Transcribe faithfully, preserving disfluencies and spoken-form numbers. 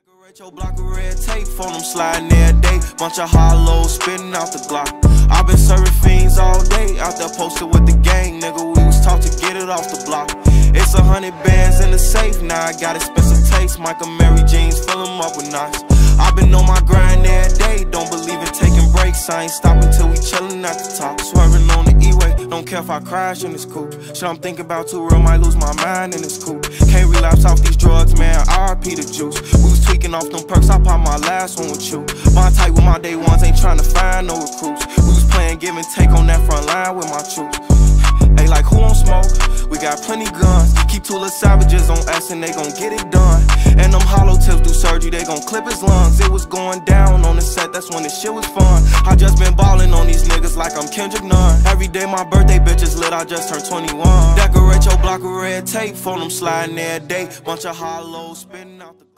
Decorate your block with red tape, phone them sliding every day. Bunch of hollows spitting out the Glock. I've been serving fiends all day, out there posted with the gang, nigga. We was taught to get it off the block. It's a hundred bands in the safe, now I got expensive taste. Michael Mary jeans, fill them up with knots. I've been on my grind every day, don't believe in taking breaks. I ain't stopping till we chillin' at the top. Swerving on the E-way, don't care if I crash in this coupe. Shit I'm thinking about too real, might lose my mind in this coupe. Can't relapse off these drugs, man, R I P the juice. We was tweaking off them perks, I popped my last one with you. Bond tight with my day ones, ain't trying to find no recruits. We was playing give and take on that front line with my troops. Hey, like who on smoke? We got plenty guns. Keep two little savages on us and they gon' get it done. And them hollow tips do surgery, they gon' clip his lungs. It was going down on the set, that's when the shit was fun. I just been ballin' on these niggas like I'm Kendrick Nunn. Every day my birthday bitch is lit, I just turned twenty-one. Decorate your block with red tape, phone them sliding every day. Bunch of hollows spitting out the